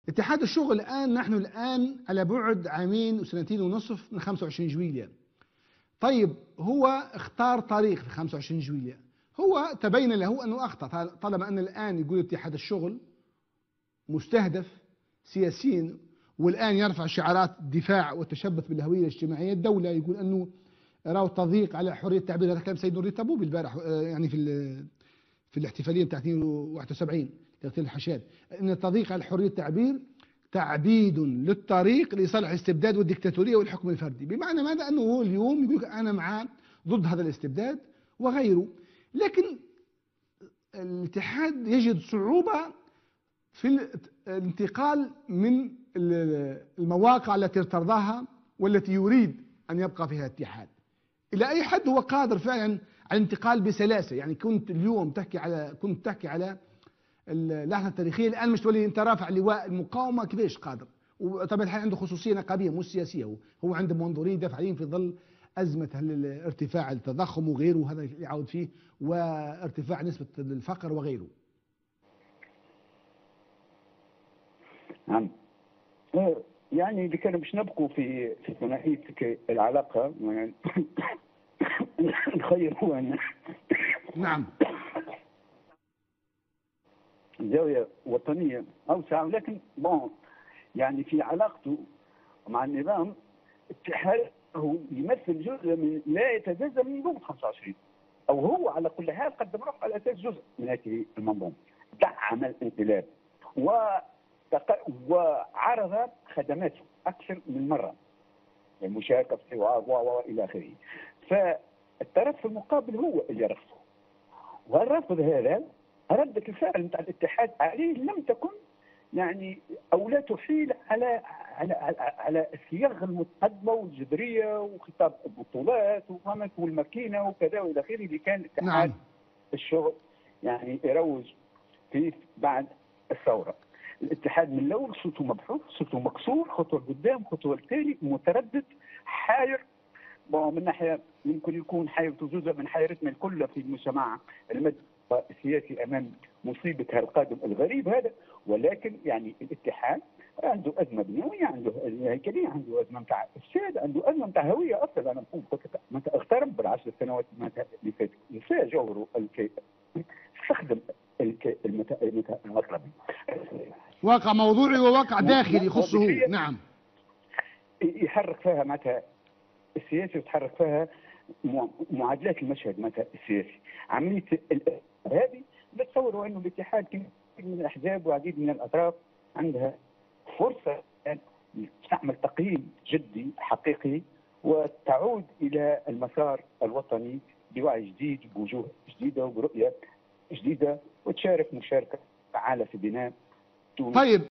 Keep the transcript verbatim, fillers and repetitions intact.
اتحاد الشغل الآن، نحن الآن على بعد عامين وسنتين ونصف من خمسة وعشرين جويلية. طيب هو اختار طريق في خمسة وعشرين جويلية، هو تبين له أنه أخطأ طالما أن الآن يقول اتحاد الشغل مستهدف سياسيا، والآن يرفع شعارات الدفاع والتشبث بالهوية الاجتماعية. الدولة يقول أنه راهو تضييق على حرية التعبير. هذا كلام سيد نوري الطبوبي البارح يعني في في الاحتفالية بتاع اثنين وواحد وسبعين تغطية الحشاد، أن التضييق على حرية التعبير تعبيد للطريق لصالح الاستبداد والديكتاتورية والحكم الفردي. بمعنى ماذا؟ أنه هو اليوم يقول أنا مع ضد هذا الاستبداد وغيره، لكن الاتحاد يجد صعوبة في الانتقال من المواقع التي ارتضاها والتي يريد أن يبقى فيها الاتحاد إلى أي حد هو قادر فعلا على الانتقال بسلاسة. يعني كنت اليوم تحكي على كنت تحكي على اللحظة التاريخية، الآن مش تولي أنت رافع لواء المقاومة كيفاش قادر؟ وطبعا الحين عنده خصوصية نقابية مش سياسية، هو, هو عنده منظورين دافعين في ظل أزمة ارتفاع التضخم وغيره، هذا اللي يعود فيه، وارتفاع نسبة الفقر وغيره. نعم، يعني اللي كانوا باش نبقوا في في ثنائيه العلاقه يعني نخير هو ان نعم زاويه وطنيه اوسع، ولكن بون يعني في علاقته مع النظام اتحاد هو يمثل جزء من لا يتجزا من منظومه خمسة وعشرين، او هو على كل حال قدم روحه على اساس جزء من هذه المنظومه، دعم الانقلاب و وعرض خدماته اكثر من مره، المشاركه في الحوار والى اخره. فالطرف المقابل هو اللي رفضه، والرفض هذا ردة الفعل نتاع الاتحاد عليه لم تكن يعني او لا تحيل على على على, على الصياغه المتقدمه والجذريه وخطاب البطولات وفهمت والماكينه وكذا والى اخره اللي كان الاتحاد نعم. الشغل يعني يروج فيه بعد الثوره. الاتحاد من الاول صوته مبحوث، صوته مكسور، خطوه لقدام خطوه للتالي، متردد، حاير. من ناحيه يمكن يكون حيرته جزء من حيرتنا الكل في المجتمع المدني السياسي امام مصيبه القادم الغريب هذا، ولكن يعني الاتحاد عنده ازمه بنيويه، عنده ازمه هيكليه، عنده ازمه نتاع افساد، عنده ازمه نتاع هويه اصلا. انا نقول متى اغترب بالعشر سنوات اللي فاتت نسى جوهره الكي استخدم الكي المطلبي، واقع موضوعي وواقع داخلي يخصه. نعم، يحرك فيها معناتها السياسي وتحرك فيها معادلات المشهد مثلا السياسي. عمليه هذه بتصوروا انه الاتحاد كثير من الاحزاب وعديد من الاطراف عندها فرصه ان تعمل تقييم جدي حقيقي وتعود الى المسار الوطني بوعي جديد بوجوه جديده وبرؤيه جديده، وتشارك مشاركه فعاله في بناء طيب